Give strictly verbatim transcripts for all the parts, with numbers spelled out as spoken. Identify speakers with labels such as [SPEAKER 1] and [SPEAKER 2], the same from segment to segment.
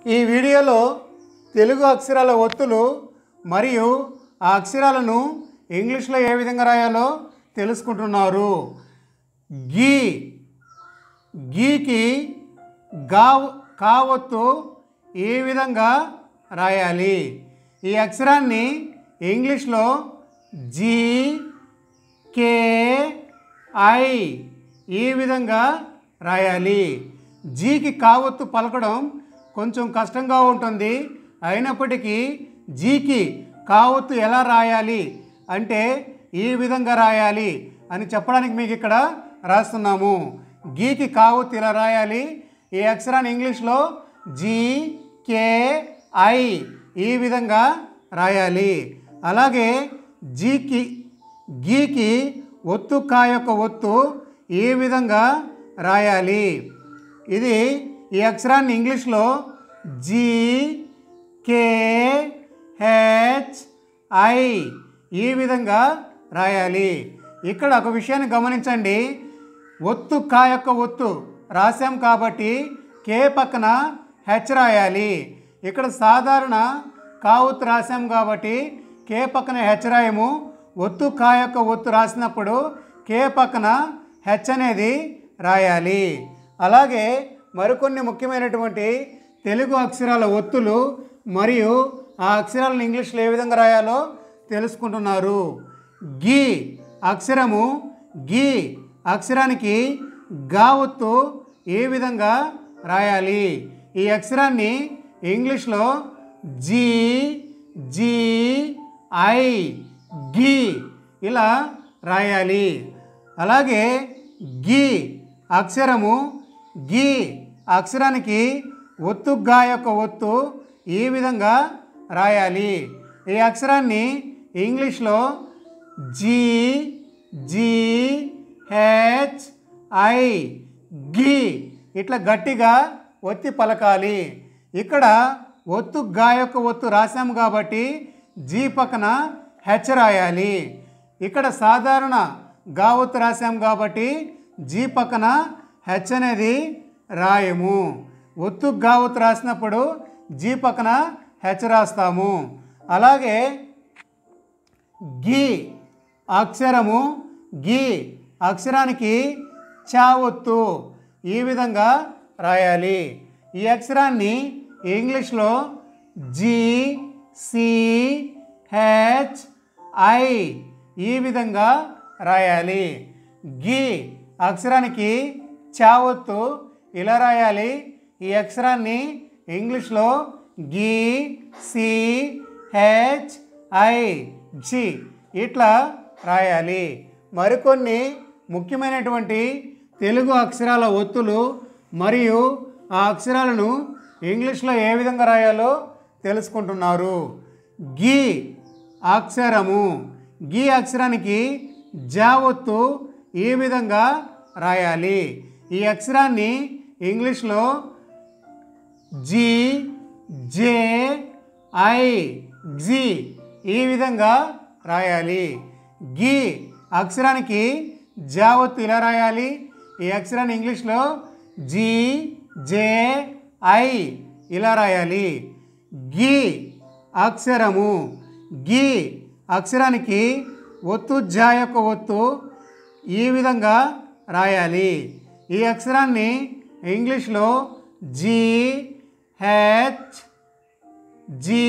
[SPEAKER 1] ఈ వీడియోలో తెలుగు అక్షరాల ఒత్తులు మరియు ఆ అక్షరాలను ఇంగ్లీష్లో ఏ విధంగా రాయాలో తెలుసుకుంటున్నారు. గీ గీకి గా కా ఒత్తు ఏ విధంగా రాయాలి? ఈ అక్షరాన్ని ఇంగ్లీష్లో జీ కే ఐ ఈ విధంగా రాయాలి. జీకి కావత్తు పలకడం కొంచెం కష్టంగా ఉంటుంది. అయినప్పటికీ జీకి కావత్తు ఎలా రాయాలి అంటే ఈ విధంగా రాయాలి అని చెప్పడానికి మీకు ఇక్కడ రాస్తున్నాము. గీకి కావత్తు ఇలా రాయాలి. ఈ అక్షరాన్ని ఇంగ్లీష్లో జీ కే ఐ ఈ విధంగా రాయాలి. అలాగే జీకి గీకి ఒత్తు కా యొక్క ఒత్తు ఈ విధంగా రాయాలి. ఇది ఈ అక్షరాన్ని ఇంగ్లీష్లో జీ కే హెచ్ ఐ ఈ విధంగా రాయాలి. ఇక్కడ ఒక విషయాన్ని గమనించండి. ఒత్తు కా యొక్క ఒత్తు రాసాం కాబట్టి కే పక్కన హెచ్ రాయాలి. ఇక్కడ సాధారణ కా ఒత్తు రాసాం కాబట్టి కే పక్కన హెచ్ రాయము. ఒత్తు కా యొక్క ఒత్తు రాసినప్పుడు కే పక్కన హెచ్ అనేది రాయాలి. అలాగే మరికొన్ని ముఖ్యమైనటువంటి తెలుగు అక్షరాల ఒత్తులు మరియు ఆ అక్షరాలను ఇంగ్లీష్లో ఏ విధంగా రాయాలో తెలుసుకుంటున్నారు. గీ అక్షరము గీ అక్షరానికి గా ఒత్తు ఏ విధంగా రాయాలి? ఈ అక్షరాన్ని ఇంగ్లీష్లో జీ జీ ఐ గీ ఇలా రాయాలి. అలాగే గీ అక్షరము గీ అక్షరానికి ఒత్తు గా యొక్క ఒత్తు ఈ విధంగా రాయాలి. ఈ అక్షరాన్ని ఇంగ్లీష్లో జీ జీ హెచ్ ఐ గీ ఇట్లా గట్టిగా ఒత్తి పలకాలి. ఇక్కడ ఒత్తు గా యొక్క ఒత్తు రాసాము కాబట్టి జీ పక్కన హెచ్ రాయాలి. ఇక్కడ సాధారణ గా ఒత్తు రాసాము కాబట్టి జీ పక్కన హెచ్ అనేది రాయము. ఒత్తు గా ఒత్తు రాసినప్పుడు జీ పక్కన హెచ్ రాస్తాము. అలాగే గీ అక్షరము గీ అక్షరానికి చా ఒత్తు ఈ విధంగా రాయాలి. ఈ అక్షరాన్ని ఇంగ్లీష్లో జీ సి హెచ్ ఐ ఈ విధంగా రాయాలి. గీ అక్షరానికి చా ఒత్తు ఇలా రాయాలి. ఈ అక్షరాన్ని ఇంగ్లీష్లో గీ సి హెచ్ ఐ జి ఇట్లా రాయాలి. మరికొన్ని ముఖ్యమైనటువంటి తెలుగు అక్షరాల ఒత్తులు మరియు ఆ అక్షరాలను ఇంగ్లీష్లో ఏ విధంగా రాయాలో తెలుసుకుంటున్నారు. గీ అక్షరము గీ అక్షరానికి జా ఒత్తు ఈ విధంగా రాయాలి. ఈ అక్షరాన్ని ఇంగ్లీష్లో జీ జే ఐ జీ ఈ విధంగా రాయాలి. గీ అక్షరానికి జా ఒత్తు ఇలా రాయాలి. ఈ అక్షరాన్ని ఇంగ్లీష్లో జీ జే ఐ ఇలా రాయాలి. గీ అక్షరము గీ అక్షరానికి ఒత్తు జా యొక్క ఒత్తు ఈ విధంగా రాయాలి. ఈ అక్షరాన్ని ఇంగ్లీష్లో G H G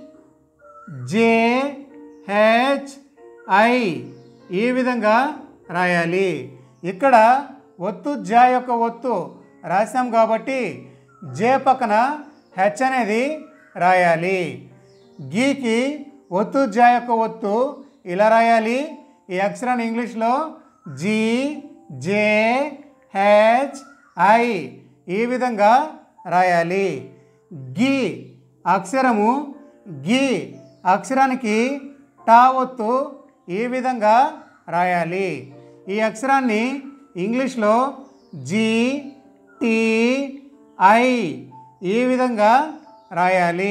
[SPEAKER 1] J H I ఈ విధంగా రాయాలి. ఇక్కడ ఒత్తు జా యొక్క ఒత్తు రాసాం కాబట్టి జే పక్కన హెచ్ అనేది రాయాలి. గీకి ఒత్తు జా యొక్క ఒత్తు ఇలా రాయాలి. ఈ అక్షరాన్ని ఇంగ్లీష్లో జీ జే హెచ్ ఐ ఈ విధంగా రాయాలి. గీ అక్షరము గీ అక్షరానికి టా ఒత్తు ఈ విధంగా రాయాలి. ఈ అక్షరాన్ని ఇంగ్లీష్లో జీ టీ ఐ ఈ విధంగా రాయాలి.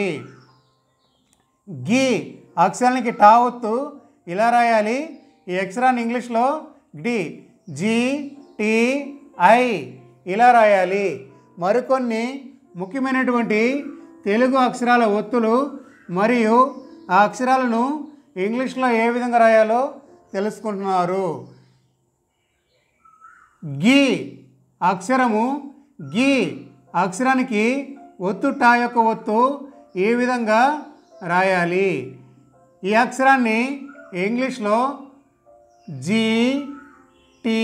[SPEAKER 1] గీ అక్షరానికి టా ఒత్తు ఇలా రాయాలి. ఈ అక్షరాన్ని ఇంగ్లీష్లో డి జీ టీ ఐ ఇలా రాయాలి. మరికొన్ని ముఖ్యమైనటువంటి తెలుగు అక్షరాల ఒత్తులు మరియు ఆ అక్షరాలను ఇంగ్లీష్లో ఏ విధంగా రాయాలో తెలుసుకుంటున్నారు. గి అక్షరము గి అక్షరానికి ఒత్తు టా యొక్క ఒత్తు ఏ విధంగా రాయాలి. ఈ అక్షరాన్ని ఇంగ్లీష్లో జీ టీ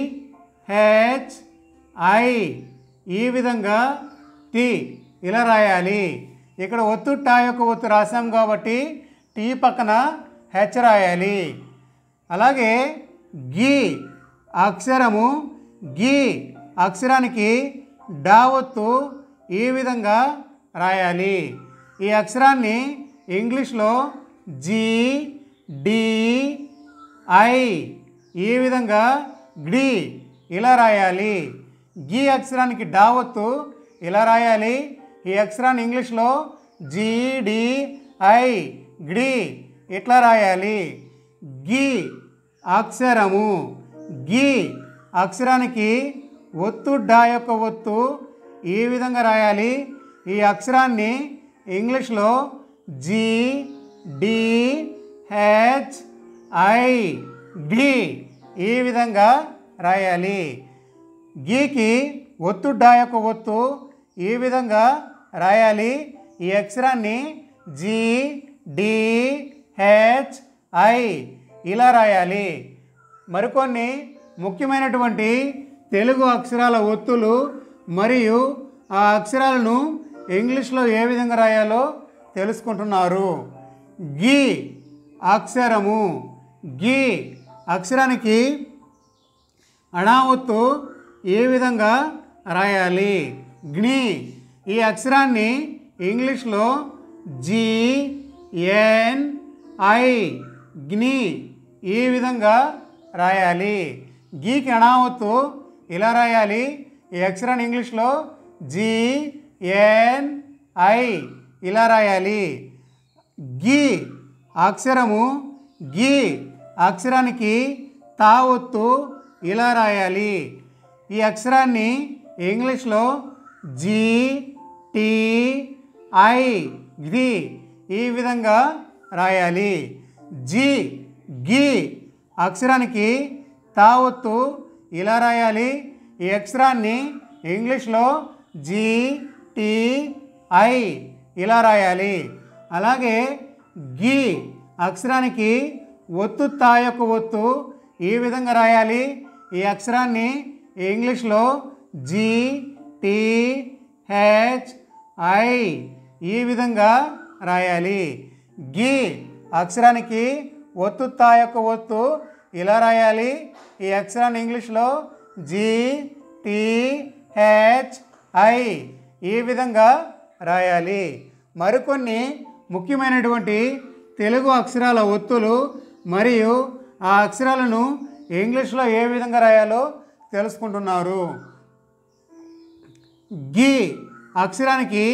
[SPEAKER 1] హెచ్ ఐ ఈ విధంగా టీ ఇలా రాయాలి. ఇక్కడ ఒత్తు టా యొక్క ఒత్తు రాసాం కాబట్టి టీ పక్కన హెచ్ రాయాలి. అలాగే గి అక్షరము గి అక్షరానికి డా ఒత్తు ఈ విధంగా రాయాలి. ఈ అక్షరాన్ని ఇంగ్లీష్లో జీ డి ఐ ఈ విధంగా గ్డి ఇలా రాయాలి. గి అక్షరానికి డా ఒత్తు ఇలా రాయాలి. ఈ అక్షరాన్ని ఇంగ్లీష్లో జీ డి ఐ గ్డి ఇట్లా రాయాలి. గి అక్షరము గి అక్షరానికి ఒత్తు డా యొక్క ఒత్తు ఈ విధంగా రాయాలి. ఈ అక్షరాన్ని ఇంగ్లీష్లో G D H I D ఈ విధంగా రాయాలి. గీకి ఒత్తు డా యొక్క ఒత్తు ఈ విధంగా రాయాలి. ఈ అక్షరాన్ని జీ డి హెచ్ ఐ ఇలా రాయాలి. మరికొన్ని ముఖ్యమైనటువంటి తెలుగు అక్షరాల ఒత్తులు మరియు ఆ అక్షరాలను ఇంగ్లీష్లో ఏ విధంగా రాయాలో తెలుసుకుంటున్నారు. గి అక్షరము గి అక్షరానికి అణా ఒత్తు ఏ విధంగా రాయాలి. గ్ని ఈ అక్షరాన్ని ఇంగ్లీష్లో జీ ఎన్ ఐ గ్ని ఈ విధంగా రాయాలి. గీకి అణా ఒత్తు ఇలా రాయాలి. ఈ అక్షరాన్ని ఇంగ్లీష్లో జీ ఎన్ ఐ ఇలా రాయాలి. గి అక్షరము గి అక్షరానికి తా ఒత్తు ఇలా రాయాలి. ఈ అక్షరాన్ని ఇంగ్లీష్లో జీ టీ ఐ గి ఈ విధంగా రాయాలి. జీ గి అక్షరానికి తా ఒత్తు ఇలా రాయాలి. ఈ అక్షరాన్ని ఇంగ్లీష్లో జీ టీ ఐ ఇలా రాయాలి. అలాగే గి అక్షరానికి ఒత్తు తా యొక్క ఒత్తు ఈ విధంగా రాయాలి. ఈ అక్షరాన్ని ఇంగ్లీష్లో జీ టీ హెచ్ ఐ ఈ విధంగా రాయాలి. గి అక్షరానికి ఒత్తు తా యొక్క ఒత్తు ఇలా రాయాలి. ఈ అక్షరాన్ని ఇంగ్లీష్లో జీ టీ హెచ్ ఐ ఈ విధంగా రాయాలి. మరికొన్ని ముఖ్యమైనటువంటి తెలుగు అక్షరాల ఒత్తులు మరియు ఆ అక్షరాలను ఇంగ్లీష్లో ఏ విధంగా రాయాలో తెలుసుకుంటున్నారు. గి అక్షరానికి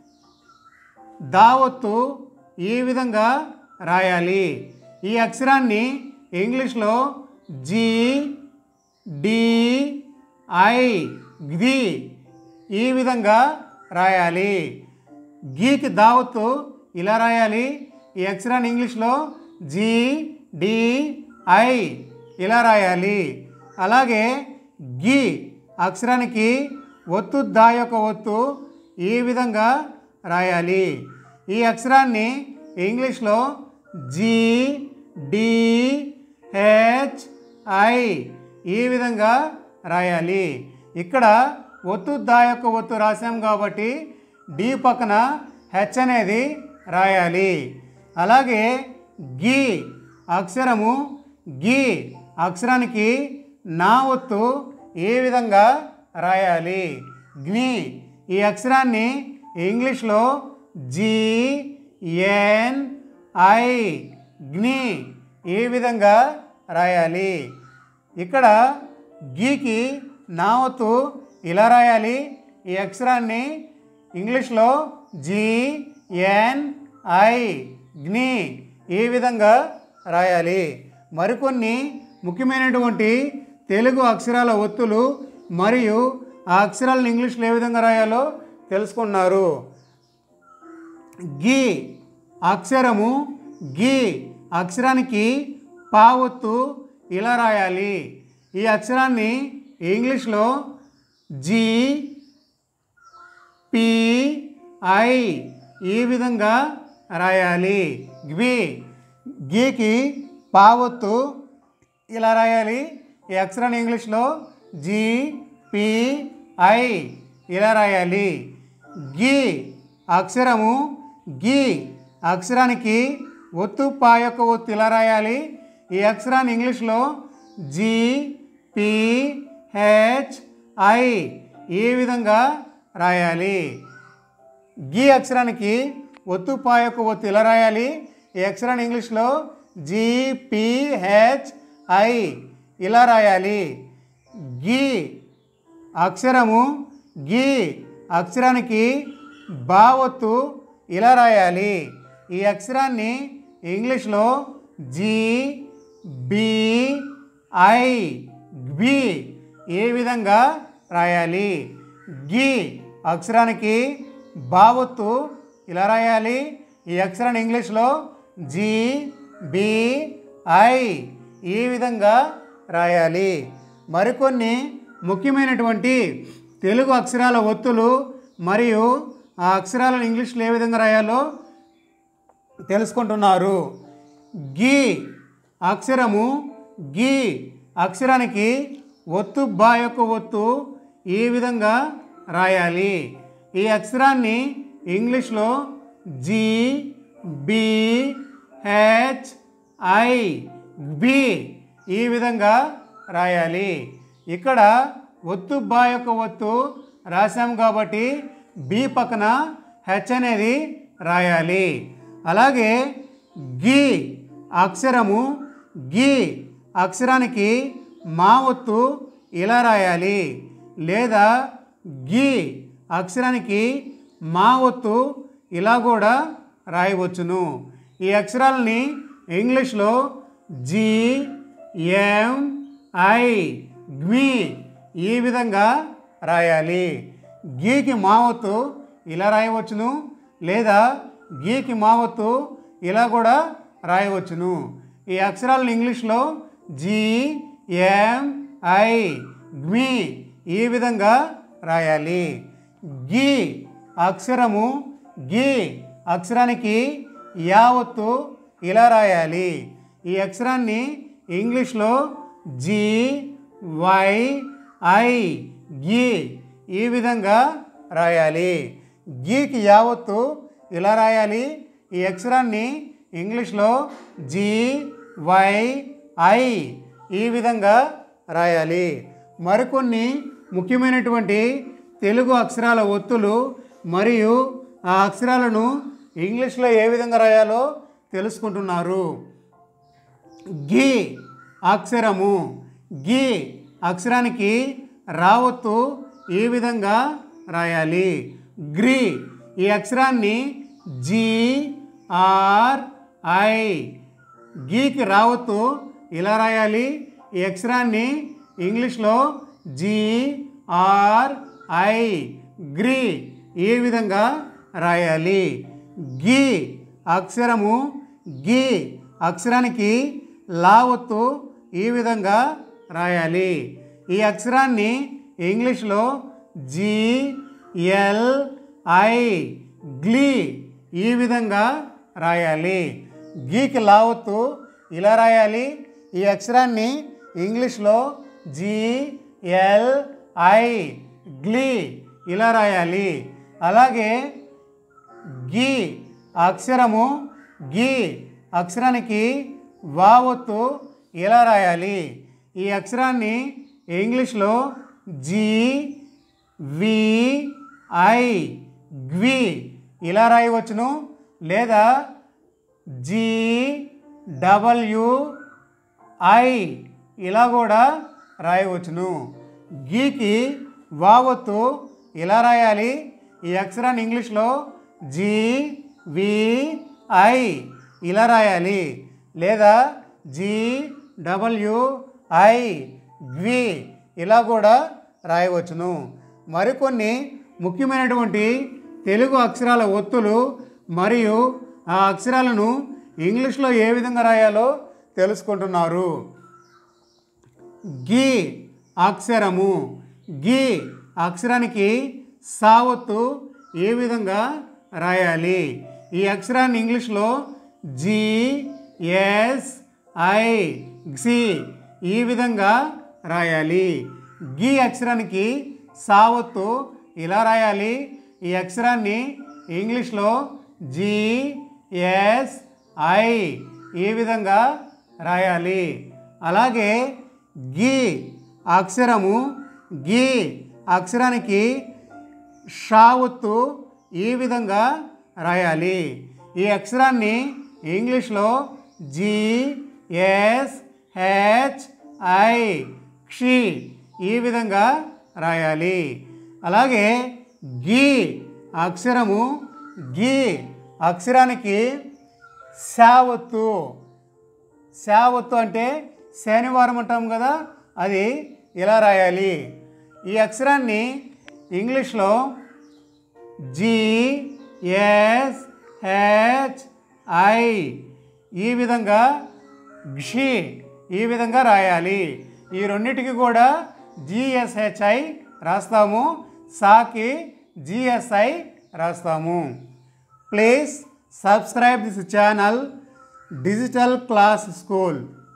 [SPEAKER 1] దా ఒత్తు ఈ విధంగా రాయాలి. ఈ అక్షరాన్ని ఇంగ్లీష్లో జీ డి ఐ గి ఈ విధంగా రాయాలి. గీకి దా ఒత్తు ఇలా రాయాలి. ఈ అక్షరాన్ని ఇంగ్లీష్లో జీ డి ఐ ఇలా రాయాలి. అలాగే గి అక్షరానికి ఒత్తు దా యొక్క ఒత్తు ఈ విధంగా రాయాలి. ఈ అక్షరాన్ని ఇంగ్లీష్లో జీ డి హెచ్ ఐ ఈ విధంగా రాయాలి. ఇక్కడ ఒత్తు దా యొక్క ఒత్తు రాసాం కాబట్టి డి పక్కన హెచ్ అనేది రాయాలి. అలాగే గి అక్షరము గి అక్షరానికి నా ఒత్తు ఏ విధంగా రాయాలి. గ్ని ఈ అక్షరాన్ని ఇంగ్లీష్లో జీ ఎన్ ఐ గ్ని ఈ విధంగా రాయాలి. ఇక్కడ గీకి నా ఒత్తు ఇలా రాయాలి. ఈ అక్షరాన్ని ఇంగ్లీష్లో జీ ఎన్ ఐ గ్ని ఈ విధంగా రాయాలి. మరికొన్ని ముఖ్యమైనటువంటి తెలుగు అక్షరాల ఒత్తులు మరియు ఆ అక్షరాలను ఇంగ్లీష్లో ఏ విధంగా రాయాలో తెలుసుకున్నారు. గి అక్షరము గి అక్షరానికి పా ఒత్తు ఇలా రాయాలి. ఈ అక్షరాన్ని ఇంగ్లీష్లో జీ పి ఐ ఈ విధంగా రాయాలి. గ్వి గీకి పా ఒత్తు ఇలా రాయాలి. ఈ అక్షరాన్ని ఇంగ్లీష్లో జీ పి ఐ ఇలా రాయాలి. గి అక్షరము గి అక్షరానికి ఒత్తు పా యొక్క ఒత్తు ఇలా రాయాలి. ఈ అక్షరాన్ని ఇంగ్లీష్లో జీ పి హెచ్ ఐ ఈ విధంగా రాయాలి. గి అక్షరానికి ఒత్తు పా యొక్క ఒత్తు ఇలా రాయాలి. ఈ అక్షరాన్ని ఇంగ్లీష్లో జీ పి హెచ్ ఐ ఇలా రాయాలి. గి అక్షరము గి అక్షరానికి బా ఒత్తు ఇలా రాయాలి. ఈ అక్షరాన్ని ఇంగ్లీష్లో జీ బి ఐ గ్వి ఈ విధంగా రాయాలి. గి అక్షరానికి బా ఒత్తు ఇలా రాయాలి. ఈ అక్షరాన్ని ఇంగ్లీష్లో జీ బి ఐ ఈ విధంగా రాయాలి. మరికొన్ని ముఖ్యమైనటువంటి తెలుగు అక్షరాల ఒత్తులు మరియు ఆ అక్షరాలను ఇంగ్లీష్లో ఏ విధంగా రాయాలో తెలుసుకుంటున్నారు. గి అక్షరము గి అక్షరానికి ఒత్తు బా యొక్క ఒత్తు ఈ విధంగా రాయాలి. ఈ అక్షరాన్ని ఇంగ్లీష్లో G B H I B ఈ విధంగా రాయాలి. ఇక్కడ ఒత్తు బా యొక్క ఒత్తు రాసాము కాబట్టి బి పక్కన హెచ్ అనేది రాయాలి. అలాగే గి అక్షరము గి అక్షరానికి మా ఒత్తు ఇలా రాయాలి. లేదా గి అక్షరానికి మా ఒత్తు ఇలా కూడా రాయవచ్చును. ఈ అక్షరాలని ఇంగ్లీష్లో జీ ఎం ఐ గ్వి ఈ విధంగా రాయాలి. గీకి మా ఒత్తు ఇలా రాయవచ్చును. లేదా గీకి మా ఒత్తు ఇలా కూడా రాయవచ్చును. ఈ అక్షరాలను ఇంగ్లీష్లో జీ ఎం ఐ గ్వి ఈ విధంగా రాయాలి. గి అక్షరము గి అక్షరానికి యా ఒత్తు ఇలా రాయాలి. ఈ అక్షరాన్ని ఇంగ్లీష్లో జీ వై ఐ గి ఈ విధంగా రాయాలి. గీకి యా ఒత్తు ఇలా రాయాలి. ఈ అక్షరాన్ని ఇంగ్లీష్లో జీ వై ఐ ఈ విధంగా రాయాలి. మరికొన్ని ముఖ్యమైనటువంటి తెలుగు అక్షరాల ఒత్తులు మరియు ఆ అక్షరాలను ఇంగ్లీష్లో ఏ విధంగా రాయాలో తెలుసుకుంటున్నారు. గి అక్షరము గి అక్షరానికి రా ఒత్తు ఈ విధంగా రాయాలి. గ్రి ఈ అక్షరాన్ని జీ ఆర్ ఐ గీకి రా ఒత్తు ఇలా రాయాలి. ఈ అక్షరాన్ని ఇంగ్లీష్లో జీ ఆర్ ఐ గ్రి ఈ విధంగా రాయాలి. గి అక్షరము గి అక్షరానికి లా ఒత్తు ఈ విధంగా రాయాలి. ఈ అక్షరాన్ని ఇంగ్లీష్లో జీ ఎల్ ఐ గ్లీ ఈ విధంగా రాయాలి. గీకి లా ఒత్తు ఇలా రాయాలి. ఈ అక్షరాన్ని ఇంగ్లీష్లో జీ ఎల్ ఐ గ్లీ ఇలా రాయాలి. అలాగే గి అక్షరము గి అక్షరానికి వా ఒత్తు ఇలా రాయాలి. ఈ అక్షరాన్ని ఇంగ్లీష్లో జీ వి ఐ గ్వి ఇలా రాయవచ్చును. లేదా జీ డబ్ల్యూ ఐ ఇలా కూడా రాయవచ్చును. గీకి వా ఒత్తు ఇలా రాయాలి. ఈ అక్షరాన్ని ఇంగ్లీష్లో జీ వి ఐ ఇలా రాయాలి. లేదా జీ డబ్ల్యూ ఐ గ్వి ఇలా కూడా రాయవచ్చును. మరికొన్ని ముఖ్యమైనటువంటి తెలుగు అక్షరాల ఒత్తులు మరియు ఆ అక్షరాలను ఇంగ్లీష్లో ఏ విధంగా రాయాలో తెలుసుకుంటున్నారు. గి అక్షరము. గి అక్షరానికి సావత్తు ఏ విధంగా రాయాలి? ఈ అక్షరాన్ని ఇంగ్లీష్లో జి ఎస్ ఐ సి ఈ విధంగా రాయాలి. గి అక్షరానికి సావత్తు ఇలా రాయాలి. ఈ అక్షరాన్ని ఇంగ్లీష్లో జి ఎస్ ఐ ఈ విధంగా రాయాలి. అలాగే గి అక్షరము గి అక్షరానికి షావత్తు ఈ విధంగా రాయాలి. ఈ అక్షరాన్ని ఇంగ్లీష్లో జి ఎస్ హెచ్ ఐ క్షి ఈ విధంగా రాయాలి. అలాగే గి అక్షరము గి అక్షరానికి శావత్తు శావత్తు అంటే శనివారం అంటాం కదా, అది ఇలా రాయాలి. ఈ అక్షరాన్ని ఇంగ్లీష్లో జి ఎస్ హెచ్ ఐ ఈ విధంగా క్షి ఈ విధంగా రాయాలి. ఈ రెండింటికి కూడా జిఎస్హెచ్ఐ రాస్తాము, సాకి జిఎస్ఐ రాస్తాము. Please subscribe this channel digital class school.